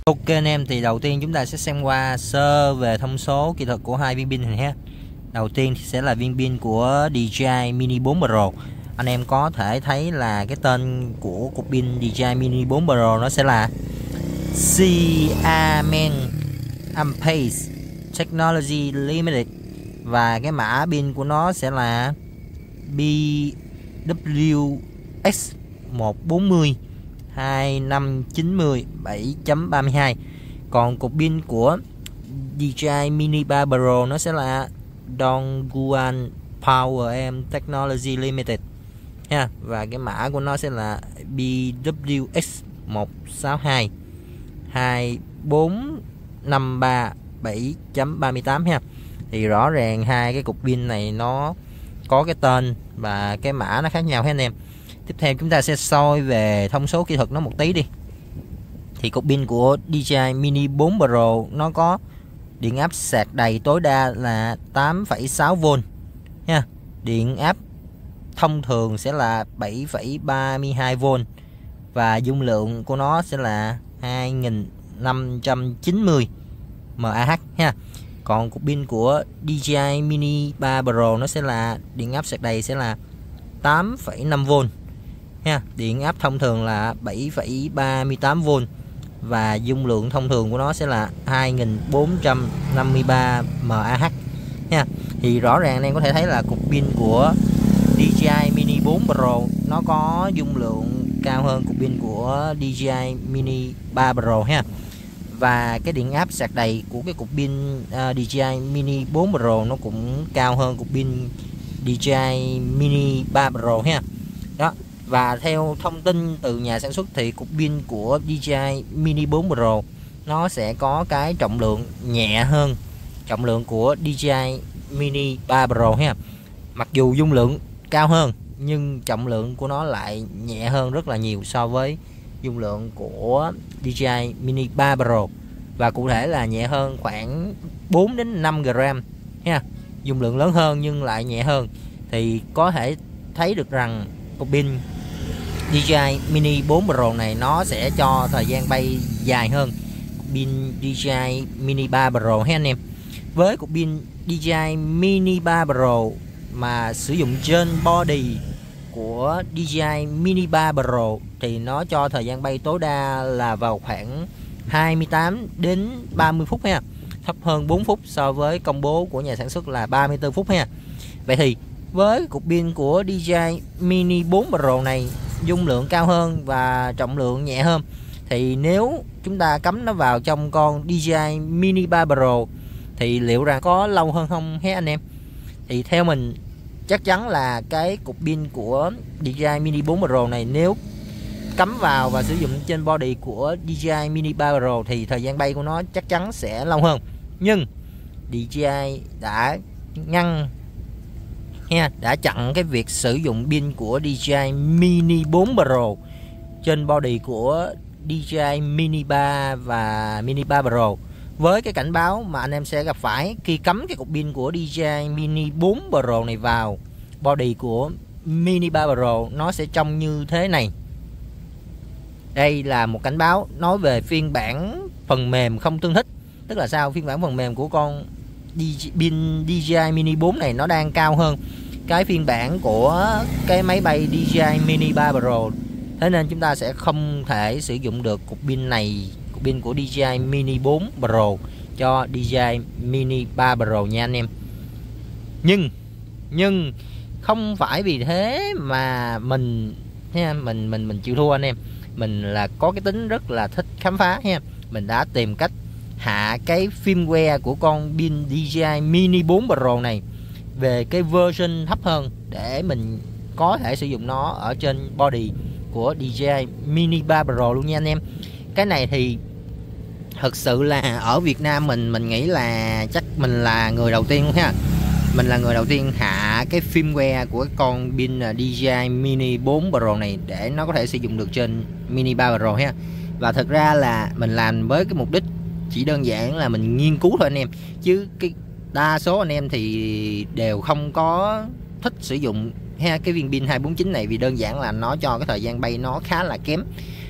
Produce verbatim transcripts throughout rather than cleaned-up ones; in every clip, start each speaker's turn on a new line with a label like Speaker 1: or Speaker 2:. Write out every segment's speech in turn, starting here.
Speaker 1: Ok anh em, thì đầu tiên chúng ta sẽ xem qua sơ về thông số kỹ thuật của hai viên pin này ha. Đầu tiên thì sẽ là viên pin của đê gi i Mini bốn Pro. Anh em có thể thấy là cái tên của cục pin đê gi i Mini bốn Pro nó sẽ là Xiamen Ampere Technology Limited, và cái mã pin của nó sẽ là bê vê ích một bốn mươi hai năm chín mươi bảy chấm ba mươi hai. Còn cục pin của đê gi i Mini ba Pro nó sẽ là Dongguan Power em Technology Limited ha, và cái mã của nó sẽ là bê vê ích một sáu hai hai bốn năm ba bảy chấm ba mươi tám ha. Thì rõ ràng hai cái cục pin này nó có cái tên và cái mã nó khác nhau ha anh em. Tiếp theo chúng ta sẽ soi về thông số kỹ thuật nó một tí đi. Thì cục pin của đê gi i Mini bốn Pro nó có điện áp sạc đầy tối đa là tám phẩy sáu vôn nha. Điện áp thông thường sẽ là bảy phẩy ba mươi hai vôn và dung lượng của nó sẽ là hai nghìn năm trăm chín mươi mAh ha. Còn cục pin của đê gi i Mini ba Pro nó sẽ là điện áp sạc đầy sẽ là tám phẩy năm vôn ha. Điện áp thông thường là bảy phẩy ba mươi tám vôn và dung lượng thông thường của nó sẽ là hai nghìn bốn trăm năm mươi ba mAh nha. Thì rõ ràng anh em có thể thấy là cục pin của đê gi i Mini bốn Pro nó có dung lượng cao hơn cục pin của đê gi i Mini ba Pro ha. Và cái điện áp sạc đầy của cái cục pin uh, đê gi i Mini bốn Pro nó cũng cao hơn cục pin đê gi i Mini ba Pro ha. Đó. Và theo thông tin từ nhà sản xuất thì cục pin của đê gi i Mini bốn Pro nó sẽ có cái trọng lượng nhẹ hơn trọng lượng của đê gi i Mini ba Pro ha. Mặc dù dung lượng cao hơn nhưng trọng lượng của nó lại nhẹ hơn rất là nhiều so với dung lượng của đê gi i Mini ba Pro, và cụ thể là nhẹ hơn khoảng bốn đến năm gram ha. Dung lượng lớn hơn nhưng lại nhẹ hơn, thì có thể thấy được rằng cục pin đê gi i Mini bốn Pro này nó sẽ cho thời gian bay dài hơn cục pin đê gi i Mini ba Pro ha anh em. Với cục pin đê gi i Mini ba Pro mà sử dụng trên body của đê gi i Mini ba Pro thì nó cho thời gian bay tối đa là vào khoảng hai mươi tám đến ba mươi phút ha, thấp hơn bốn phút so với công bố của nhà sản xuất là ba mươi tư phút ha. Vậy thì với cục pin của đê gi i Mini bốn Pro này dung lượng cao hơn và trọng lượng nhẹ hơn, thì nếu chúng ta cắm nó vào trong con đê gi i Mini ba Pro thì liệu rằng có lâu hơn không hết anh em? Thì theo mình chắc chắn là cái cục pin của đê gi i Mini bốn Pro này nếu cắm vào và sử dụng trên body của đê gi i Mini ba Pro thì thời gian bay của nó chắc chắn sẽ lâu hơn. Nhưng đê gi i đã ngăn ha, đã chặn cái việc sử dụng pin của đê gi i Mini bốn Pro trên body của đê gi i Mini ba và Mini ba Pro, với cái cảnh báo mà anh em sẽ gặp phải khi cắm cái cục pin của đê gi i Mini bốn Pro này vào body của Mini ba Pro, nó sẽ trông như thế này. Đây là một cảnh báo nói về phiên bản phần mềm không tương thích. Tức là sao? Phiên bản phần mềm của con pin đê gi i Mini bốn này nó đang cao hơn cái phiên bản của cái máy bay đê gi i Mini ba Pro. Thế nên chúng ta sẽ không thể sử dụng được cục pin này, cục pin của đê gi i Mini bốn Pro cho đê gi i Mini ba Pro nha anh em. Nhưng nhưng không phải vì thế mà mình ha, mình mình mình chịu thua anh em. Mình là có cái tính rất là thích khám phá ha. Mình đã tìm cách hạ cái firmware của con pin đê gi i Mini bốn Pro này về cái version thấp hơn để mình có thể sử dụng nó ở trên body của đê gi i Mini ba Pro luôn nha anh em. Cái này thì thật sự là ở Việt Nam mình mình nghĩ là chắc mình là người đầu tiên luôn ha. Mình là người đầu tiên hạ cái firmware của con pin đê gi i Mini bốn Pro này để nó có thể sử dụng được trên Mini ba Pro ha. Và thật ra là mình làm với cái mục đích chỉ đơn giản là mình nghiên cứu thôi anh em, chứ cái đa số anh em thì đều không có thích sử dụng ha cái viên pin hai bốn chín này, vì đơn giản là nó cho cái thời gian bay nó khá là kém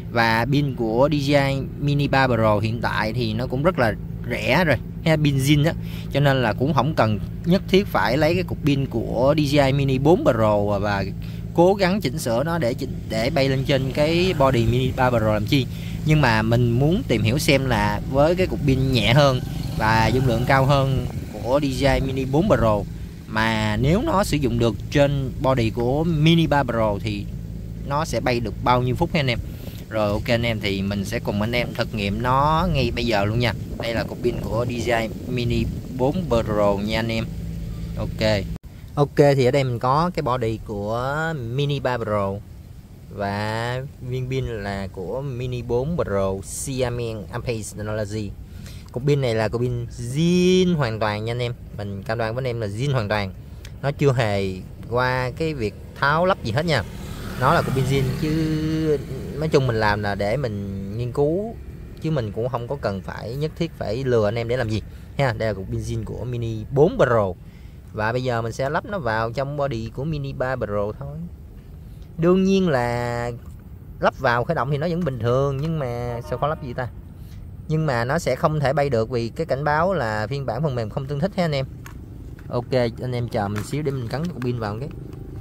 Speaker 1: Và pin của đê gi i Mini ba Pro hiện tại thì nó cũng rất là rẻ rồi ha, pin zin đó, cho nên là cũng không cần nhất thiết phải lấy cái cục pin của đê gi i Mini bốn Pro và cố gắng chỉnh sửa nó để để bay lên trên cái body Mini ba Pro làm chi. Nhưng mà mình muốn tìm hiểu xem là với cái cục pin nhẹ hơn và dung lượng cao hơn của đê gi i Mini bốn Pro, mà nếu nó sử dụng được trên body của Mini ba Pro thì nó sẽ bay được bao nhiêu phút ha anh em. Rồi ok anh em, thì mình sẽ cùng anh em thực nghiệm nó ngay bây giờ luôn nha. Đây là cục pin của đê gi i Mini bốn Pro nha anh em. Ok. Ok, thì ở đây mình có cái body của Mini ba Pro và viên pin là của Mini bốn Pro Xiamen Ampace Technology. Cục pin này là cục pin zin hoàn toàn nha anh em. Mình cam đoan với anh em là zin hoàn toàn. Nó chưa hề qua cái việc tháo lắp gì hết nha. Nó là cục pin zin, chứ nói chung mình làm là để mình nghiên cứu, chứ mình cũng không có cần phải nhất thiết phải lừa anh em để làm gì ha. Đây là cục pin zin của Mini bốn Pro. Và bây giờ mình sẽ lắp nó vào trong body của Mini ba Pro thôi. Đương nhiên là lắp vào khởi động thì nó vẫn bình thường, nhưng mà sao khó lắp gì ta. Nhưng mà nó sẽ không thể bay được vì cái cảnh báo là phiên bản phần mềm không tương thích ha anh em. Ok, anh em chờ mình xíu để mình cắn cục pin vào cái.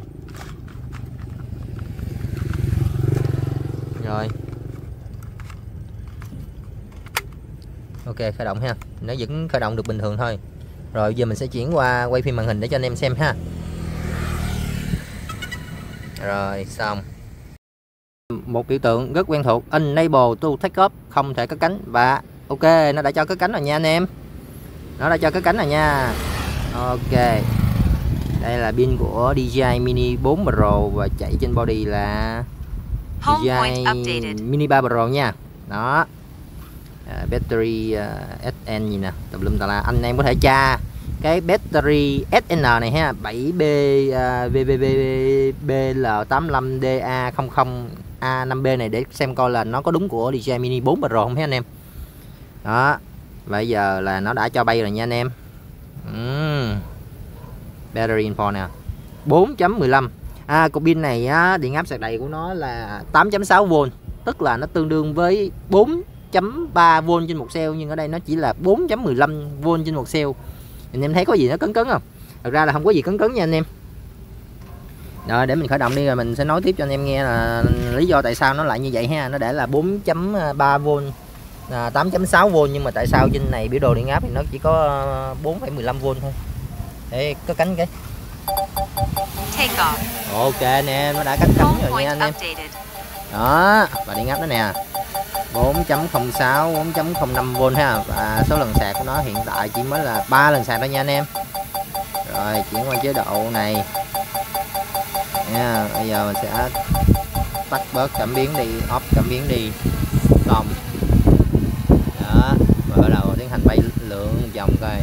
Speaker 1: Rồi. Ok, khởi động ha. Nó vẫn khởi động được bình thường thôi. Rồi giờ mình sẽ chuyển qua quay phim màn hình để cho anh em xem ha. Rồi xong. Một biểu tượng rất quen thuộc, Unable to take off, không thể cất cánh. Và ok, nó đã cho cất cánh rồi nha anh em. Nó đã cho cất cánh rồi nha. Ok. Đây là pin của đê gi i Mini bốn Pro và chạy trên body là đê gi i Mini ba Pro nha. Đó. Uh, battery uh, ét en gì nè, tùm lum tà la. Anh em có thể tra cái battery ét en này ha, bảy B uh, vê vê vê bê lờ tám lăm đê a không không a năm B này để xem coi là nó có đúng của đê gi i Mini bốn Pro không ha anh em. Đó. Bây giờ là nó đã cho bay rồi nha anh em. uhm. Battery info nè, bốn chấm mười lăm. À, cục pin này á, điện áp sạc đầy của nó là tám chấm sáu vôn, tức là nó tương đương với bốn chấm ba vôn trên một cell, nhưng ở đây nó chỉ là bốn chấm mười lăm vôn trên một cell. Anh em thấy có gì nó cấn cấn không? Thật ra là không có gì cấn cấn nha anh em. Rồi để mình khởi động đi rồi mình sẽ nói tiếp cho anh em nghe là lý do tại sao nó lại như vậy ha. Nó để là bốn chấm ba vôn, à, tám chấm sáu vôn, nhưng mà tại sao trên này biểu đồ điện áp thì nó chỉ có bốn phẩy mười lăm vôn thôi. Để có cánh cái. Ok anh em, nó đã cánh cánh rồi nha anh em. Đó, và điện áp nó nè, bốn chấm không sáu, bốn chấm không năm vôn ha. Và số lần sạc của nó hiện tại chỉ mới là ba lần sạc thôi nha anh em. Rồi chuyển qua chế độ này nha. Bây giờ mình sẽ tắt bớt cảm biến đi, off cảm biến đi, xong đó, và bắt đầu tiến hành bay lượn vòng coi.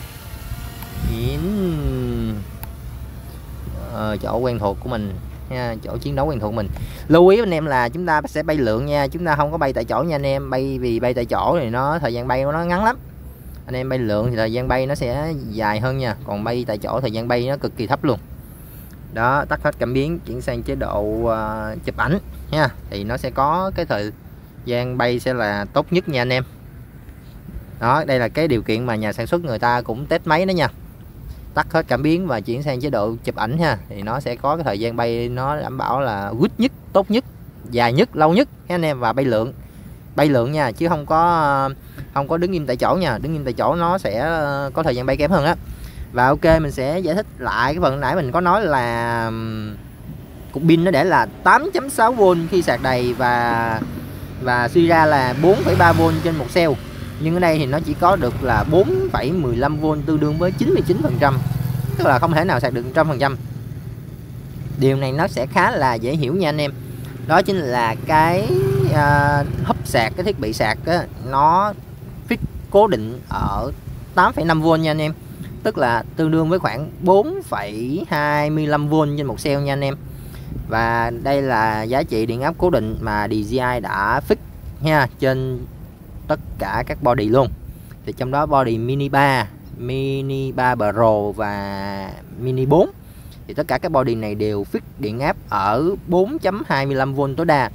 Speaker 1: Ờ, chỗ quen thuộc của mình nha, chỗ chiến đấu quen thuộc mình. Lưu ý anh em là chúng ta sẽ bay lượn nha, chúng ta không có bay tại chỗ nha anh em. Bay vì bay tại chỗ thì nó thời gian bay của nó ngắn lắm. Anh em bay lượn thì thời gian bay nó sẽ dài hơn nha, còn bay tại chỗ thời gian bay nó cực kỳ thấp luôn. Đó, tắt hết cảm biến, chuyển sang chế độ uh, chụp ảnh nha, thì nó sẽ có cái thời gian bay sẽ là tốt nhất nha anh em. Đó, đây là cái điều kiện mà nhà sản xuất người ta cũng test máy đó nha. Tắt hết cảm biến và chuyển sang chế độ chụp ảnh ha, thì nó sẽ có cái thời gian bay nó đảm bảo là good nhất, tốt nhất, dài nhất, lâu nhất ha anh em. Và bay lượn, bay lượn nha, chứ không có không có đứng im tại chỗ nha. Đứng im tại chỗ nó sẽ có thời gian bay kém hơn á. Và ok, mình sẽ giải thích lại cái phần nãy mình có nói là cục pin nó để là tám chấm sáu vôn khi sạc đầy và và suy ra là bốn phẩy ba vôn trên một cell. Nhưng ở đây thì nó chỉ có được là bốn phẩy mười lăm vôn, tương đương với chín mươi chín phần trăm, tức là không thể nào sạc được một trăm phần trăm. Điều này nó sẽ khá là dễ hiểu nha anh em. Đó chính là cái uh, hub sạc, cái thiết bị sạc á, nó fix cố định ở tám phẩy năm vôn nha anh em, tức là tương đương với khoảng bốn phẩy hai mươi lăm vôn trên một cell nha anh em. Và đây là giá trị điện áp cố định mà đê gi i đã fix nha trên tất cả các body luôn. Thì trong đó body Mini ba, Mini ba Pro và Mini bốn thì tất cả các body này đều fix điện áp ở bốn chấm hai mươi lăm vôn tối đa.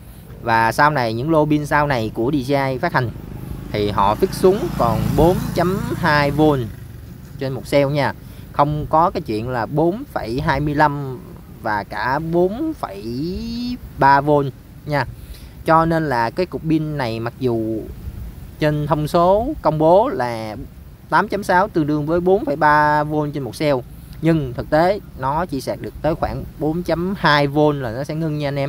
Speaker 1: Và sau này những lô pin sau này của đê gi i phát hành thì họ fix xuống còn bốn chấm hai vôn trên một cell nha, không có cái chuyện là bốn phẩy hai mươi lăm và cả bốn phẩy ba vôn nha. Cho nên là cái cục pin này mặc dù trên thông số công bố là tám chấm sáu tương đương với bốn phẩy ba vôn trên một cell, nhưng thực tế nó chỉ sạc được tới khoảng bốn chấm hai vôn là nó sẽ ngưng nha anh em.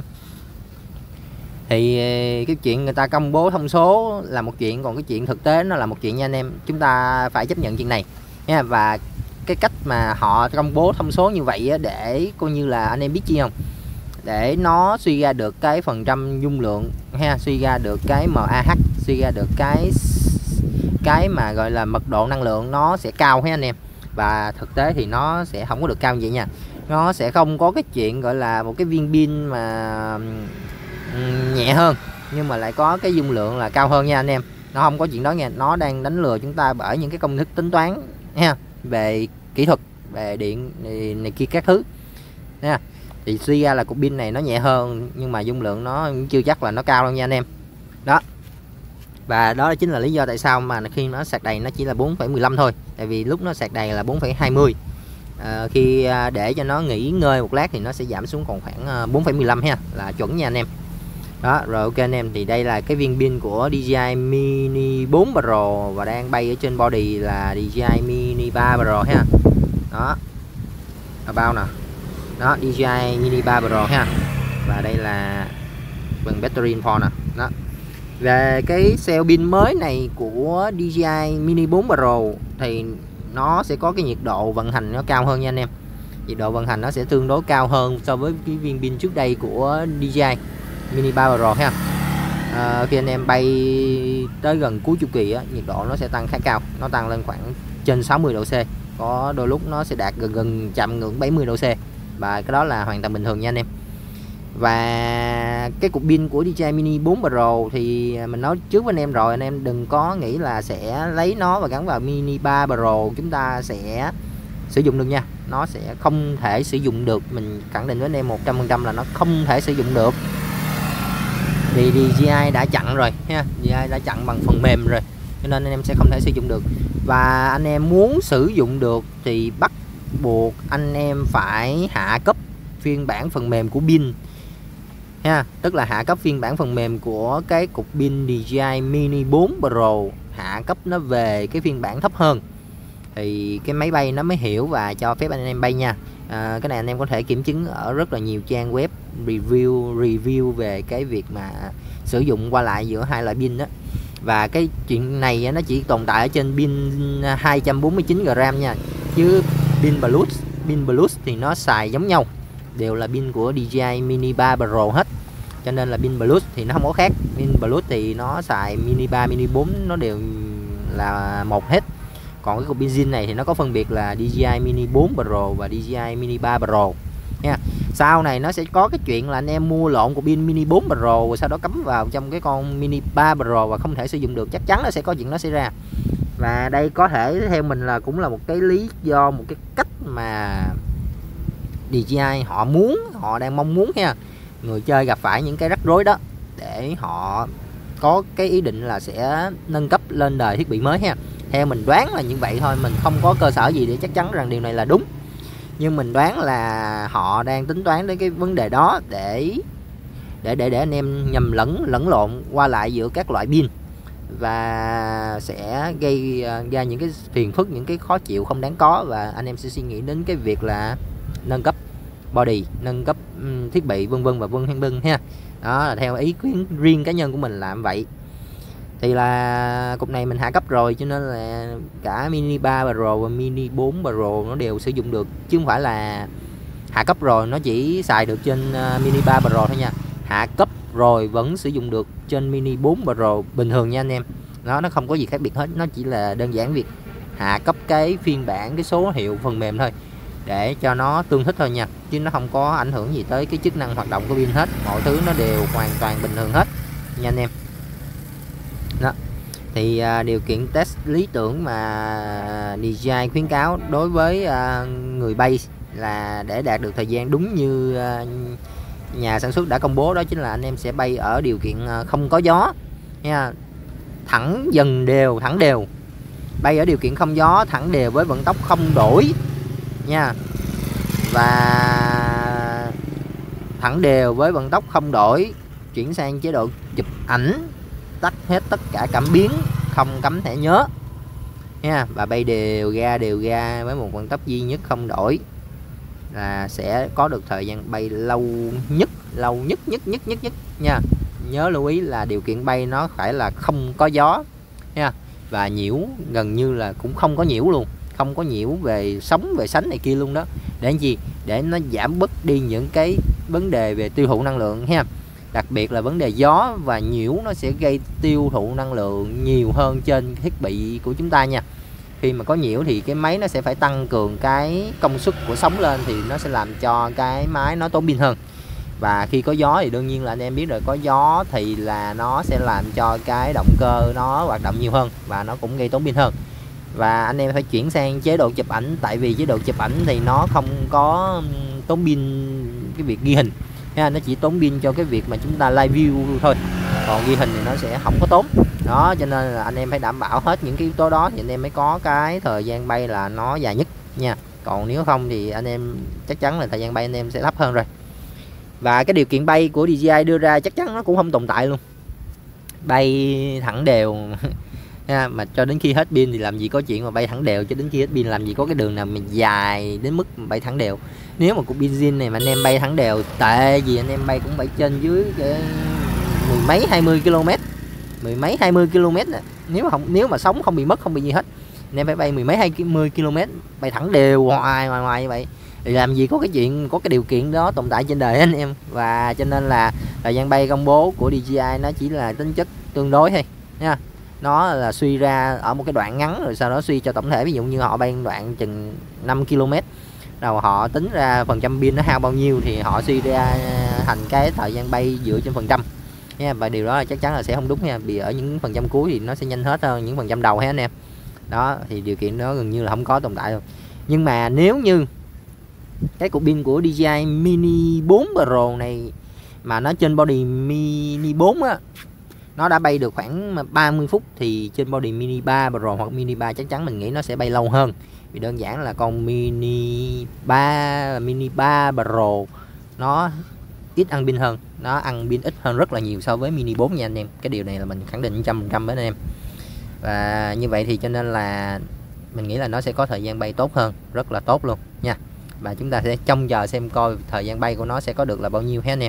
Speaker 1: Thì cái chuyện người ta công bố thông số là một chuyện, còn cái chuyện thực tế nó là một chuyện nha anh em. Chúng ta phải chấp nhận chuyện này nha. Và cái cách mà họ công bố thông số như vậy để coi như là anh em biết chi không, để nó suy ra được cái phần trăm dung lượng ha, suy ra được cái em a hát, suy ra được cái cái mà gọi là mật độ năng lượng nó sẽ cao ha anh em. Và thực tế thì nó sẽ không có được cao như vậy nha. Nó sẽ không có cái chuyện gọi là một cái viên pin mà nhẹ hơn nhưng mà lại có cái dung lượng là cao hơn nha anh em. Nó không có chuyện đó nha. Nó đang đánh lừa chúng ta bởi những cái công thức tính toán ha, về kỹ thuật, về điện này, này kia các thứ nha. Thì suy ra là cục pin này nó nhẹ hơn nhưng mà dung lượng nó chưa chắc là nó cao đâu nha anh em. Đó. Và đó chính là lý do tại sao mà khi nó sạc đầy nó chỉ là bốn phẩy mười lăm thôi. Tại vì lúc nó sạc đầy là bốn phẩy hai mươi. À, khi để cho nó nghỉ ngơi một lát thì nó sẽ giảm xuống còn khoảng bốn phẩy mười lăm ha, là chuẩn nha anh em. Đó, rồi ok anh em, thì đây là cái viên pin của đê gi i Mini bốn Pro và đang bay ở trên body là đê gi i Mini ba Pro ha. Đó. Ở bao nè. Đó, đê gi i Mini ba Pro ha. Và đây là phần battery info nè. Đó. Về cái cell pin mới này của đê gi i Mini bốn Pro thì nó sẽ có cái nhiệt độ vận hành nó cao hơn nha anh em. Nhiệt độ vận hành nó sẽ tương đối cao hơn so với cái viên pin trước đây của đê gi i Mini ba Pro ha. À, khi anh em bay tới gần cuối chu kỳ á, nhiệt độ nó sẽ tăng khá cao, nó tăng lên khoảng trên sáu mươi độ C, có đôi lúc nó sẽ đạt gần gần chạm ngưỡng bảy mươi độ C, và cái đó là hoàn toàn bình thường nha anh em. Và cái cục pin của đê gi i Mini bốn Pro thì mình nói trước với anh em rồi, anh em đừng có nghĩ là sẽ lấy nó và gắn vào Mini ba Pro chúng ta sẽ sử dụng được nha. Nó sẽ không thể sử dụng được, mình khẳng định với anh em một trăm phần trăm là nó không thể sử dụng được. Vì đê gi i đã chặn rồi ha, đê gi i đã chặn bằng phần mềm rồi, cho nên anh em sẽ không thể sử dụng được. Và anh em muốn sử dụng được thì bắt buộc anh em phải hạ cấp phiên bản phần mềm của pin ha, tức là hạ cấp phiên bản phần mềm của cái cục pin đê gi i Mini bốn Pro, hạ cấp nó về cái phiên bản thấp hơn thì cái máy bay nó mới hiểu và cho phép anh em bay nha. À, cái này anh em có thể kiểm chứng ở rất là nhiều trang web review review về cái việc mà sử dụng qua lại giữa hai loại pin đó. Và cái chuyện này nó chỉ tồn tại ở trên pin hai trăm bốn mươi chín gam nha, chứ pin Plus pin Plus thì nó xài giống nhau, đều là pin của đê gi i Mini ba Pro hết, cho nên là pin Plus thì nó không có khác. Pin Plus thì nó xài Mini ba, Mini bốn nó đều là một hết. Còn cái cục pin zin này thì nó có phân biệt là đê gi i Mini bốn Pro và đê gi i Mini ba Pro nha. Sau này nó sẽ có cái chuyện là anh em mua lộn cục pin Mini bốn Pro rồi sau đó cắm vào trong cái con Mini ba Pro và không thể sử dụng được, chắc chắn nó sẽ có chuyện đó xảy ra. Và đây có thể theo mình là cũng là một cái lý do, một cái cách mà đê gi i họ muốn, họ đang mong muốn nha, người chơi gặp phải những cái rắc rối đó để họ có cái ý định là sẽ nâng cấp lên đời thiết bị mới ha. Theo mình đoán là như vậy thôi, mình không có cơ sở gì để chắc chắn rằng điều này là đúng, nhưng mình đoán là họ đang tính toán đến cái vấn đề đó để để để để anh em nhầm lẫn lẫn lộn qua lại giữa các loại pin và sẽ gây ra những cái phiền phức, những cái khó chịu không đáng có, và anh em sẽ suy nghĩ đến cái việc là nâng cấp body, nâng cấp um, thiết bị vân vân và vân vân ha. Đó là theo ý kiến riêng cá nhân của mình làm vậy. Thì là cục này mình hạ cấp rồi, cho nên là cả Mini ba Pro và Mini bốn Pro nó đều sử dụng được, chứ không phải là hạ cấp rồi nó chỉ xài được trên uh, Mini ba Pro thôi nha. Hạ cấp rồi vẫn sử dụng được trên Mini bốn Pro bình thường nha anh em. Nó nó không có gì khác biệt hết, nó chỉ là đơn giản việc hạ cấp cái phiên bản, cái số hiệu phần mềm thôi để cho nó tương thích thôi nha, chứ nó không có ảnh hưởng gì tới cái chức năng hoạt động của pin hết. Mọi thứ nó đều hoàn toàn bình thường hết nha anh em. Đó. Thì à, điều kiện test lý tưởng mà đê gi i khuyến cáo đối với à, người bay là để đạt được thời gian đúng như à, nhà sản xuất đã công bố, đó chính là anh em sẽ bay ở điều kiện không có gió nha, thẳng dần đều, thẳng đều, bay ở điều kiện không gió, thẳng đều với vận tốc không đổi nha, và thẳng đều với vận tốc không đổi, chuyển sang chế độ chụp ảnh, tắt hết tất cả cảm biến, không cắm thẻ nhớ nha, và bay đều ra đều ra với một vận tốc duy nhất không đổi, là sẽ có được thời gian bay lâu nhất, lâu nhất nhất nhất nhất nhất nha. Nhớ lưu ý là điều kiện bay nó phải là không có gió nha, và nhiễu gần như là cũng không có nhiễu luôn, không có nhiễu về sóng về sánh này kia luôn đó, để làm gì, để nó giảm bớt đi những cái vấn đề về tiêu thụ năng lượng ha. Đặc biệt là vấn đề gió và nhiễu nó sẽ gây tiêu thụ năng lượng nhiều hơn trên thiết bị của chúng ta nha. Khi mà có nhiễu thì cái máy nó sẽ phải tăng cường cái công suất của sóng lên, thì nó sẽ làm cho cái máy nó tốn pin hơn. Và khi có gió thì đương nhiên là anh em biết rồi, có gió thì là nó sẽ làm cho cái động cơ nó hoạt động nhiều hơn và nó cũng gây tốn pin hơn. Và anh em phải chuyển sang chế độ chụp ảnh, tại vì chế độ chụp ảnh thì nó không có tốn pin cái việc ghi hình ha, nó chỉ tốn pin cho cái việc mà chúng ta live view thôi, còn ghi hình thì nó sẽ không có tốn đó. Cho nên là anh em phải đảm bảo hết những cái yếu tố đó thì anh em mới có cái thời gian bay là nó dài nhất nha. Còn nếu không thì anh em chắc chắn là thời gian bay anh em sẽ thấp hơn rồi. Và cái điều kiện bay của đê gi i đưa ra chắc chắn nó cũng không tồn tại luôn, bay thẳng đều nha, mà cho đến khi hết pin thì làm gì có chuyện mà bay thẳng đều, cho đến khi hết pin làm gì có cái đường nào mình dài đến mức bay thẳng đều. Nếu mà cục pin zin này mà anh em bay thẳng đều, tệ gì anh em bay cũng bay trên dưới cái mười mấy hai mươi km, mười mấy hai mươi km nè. Nếu mà không, nếu mà sóng không bị mất, không bị gì hết, anh em phải bay mười mấy hai mươi km, bay thẳng đều hoài hoài hoài như vậy thì làm gì có cái chuyện, có cái điều kiện đó tồn tại trên đời anh em. Và cho nên là thời gian bay công bố của đê gi i nó chỉ là tính chất tương đối thôi nha, nó là suy ra ở một cái đoạn ngắn rồi sau đó suy cho tổng thể. Ví dụ như họ bay đoạn chừng năm ki lô mét, rồi họ tính ra phần trăm pin nó hao bao nhiêu thì họ suy ra thành cái thời gian bay dựa trên phần trăm nha. Và điều đó là chắc chắn là sẽ không đúng nha, vì ở những phần trăm cuối thì nó sẽ nhanh hết hơn những phần trăm đầu ha anh em. Đó thì điều kiện đó gần như là không có tồn tại luôn. Nhưng mà nếu như cái cục pin của đê gi i Mini bốn Pro này mà nó trên body Mini bốn á, nó đã bay được khoảng ba mươi phút, thì trên body Mini ba Pro hoặc Mini ba chắc chắn mình nghĩ nó sẽ bay lâu hơn. Vì đơn giản là con Mini ba Mini ba Pro nó ít ăn pin hơn, nó ăn pin ít hơn rất là nhiều so với Mini bốn nha anh em. Cái điều này là mình khẳng định một trăm phần trăm với anh em. Và như vậy thì cho nên là mình nghĩ là nó sẽ có thời gian bay tốt hơn, rất là tốt luôn nha. Và chúng ta sẽ trông chờ xem coi thời gian bay của nó sẽ có được là bao nhiêu hết anh em.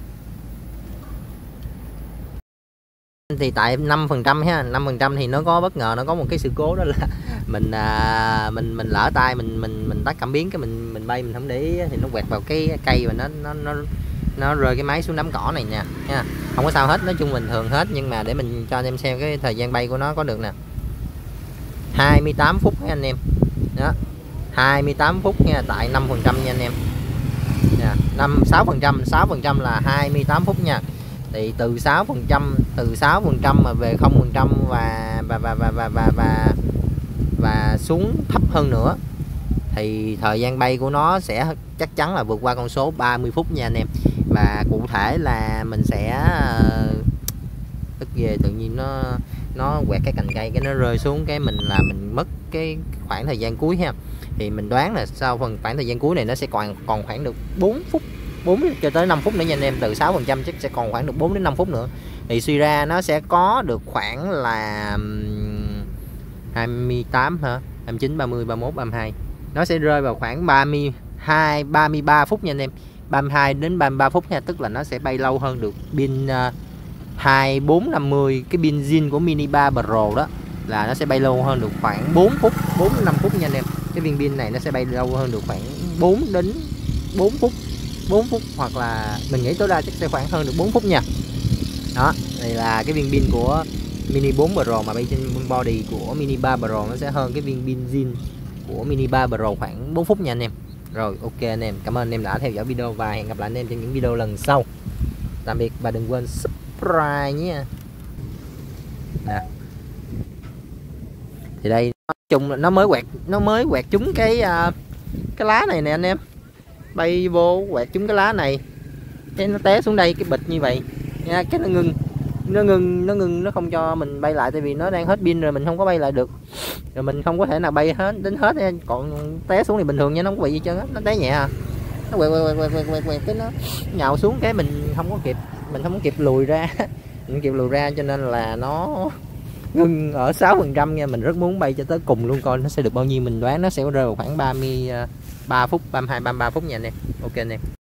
Speaker 1: Thì tại năm phần trăm ha, năm phần trăm thì nó có bất ngờ, nó có một cái sự cố đó là mình à, mình mình lỡ tay mình mình mình tắt cảm biến, cái mình mình bay mình không để ý thì nó quẹt vào cái cây và nó nó nó nó rơi cái máy xuống đám cỏ này nè nha. Không có sao hết, nói chung bình thường hết, nhưng mà để mình cho anh em xem cái thời gian bay của nó có được nè, hai mươi tám phút nha anh em. Đó, hai mươi tám phút nha, tại năm phần trăm nha anh em. Nha, năm sáu phần trăm, sáu phần trăm là hai mươi tám phút nha. Thì từ sáu phần trăm, từ sáu phần trăm mà về không phần trăm và và và và và và và và xuống thấp hơn nữa thì thời gian bay của nó sẽ chắc chắn là vượt qua con số ba mươi phút nha anh em. Và cụ thể là mình sẽ tức về tự nhiên nó nó quẹt cái cành cây, cái nó rơi xuống, cái mình là mình mất cái khoảng thời gian cuối ha. Thì mình đoán là sau phần khoảng thời gian cuối này nó sẽ còn còn khoảng được bốn phút, bốn cho tới năm phút nữa nha anh em. Từ sáu phần trăm chắc sẽ còn khoảng được bốn đến năm phút nữa. Thì suy ra nó sẽ có được khoảng là hai mươi tám hả? hai mươi chín, ba mươi, ba mươi mốt, ba mươi hai. Nó sẽ rơi vào khoảng ba mươi hai, ba mươi ba phút nha anh em. ba mươi hai đến ba mươi ba phút nha, tức là nó sẽ bay lâu hơn được pin uh, hai bốn năm mươi, cái pin zin của Mini ba Pro đó là nó sẽ bay lâu hơn được khoảng bốn phút, bốn đến năm phút nha anh em. Cái viên pin này nó sẽ bay lâu hơn được khoảng bốn đến bốn phút, bốn phút hoặc là mình nghĩ tối đa chắc sẽ khoảng hơn được bốn phút nha. Đó, đây là cái viên pin của Mini bốn Pro mà bay trên body của Mini ba Pro, nó sẽ hơn cái viên pin zin của Mini ba Pro khoảng bốn phút nha anh em. Rồi ok anh em, cảm ơn anh em đã theo dõi video và hẹn gặp lại anh em trong những video lần sau. Tạm biệt và đừng quên subscribe nhé. Nè. Thì đây nói chung là nó mới quẹt, nó mới quẹt trúng cái uh, cái lá này nè anh em. Bay vô quẹt trúng cái lá này cái nó té xuống đây cái bịch như vậy nha, cái nó ngưng nó ngưng nó ngưng nó không cho mình bay lại, tại vì nó đang hết pin rồi, mình không có bay lại được, rồi mình không có thể nào bay hết đến hết nha. Còn té xuống thì bình thường nha, nó không có bị gì trơn á, nó té nhẹ à, nó quẹt quẹt quẹt quẹt quẹt quẹt cái nó nhào xuống cái mình không có kịp mình không có kịp lùi ra mình kịp lùi ra cho nên là nó ngưng ở sáu phần trăm nha. Mình rất muốn bay cho tới cùng luôn coi nó sẽ được bao nhiêu, mình đoán nó sẽ rơi vào khoảng ba mươi ba phút, ba mươi hai ba mươi ba phút nha anh em. Ok nè.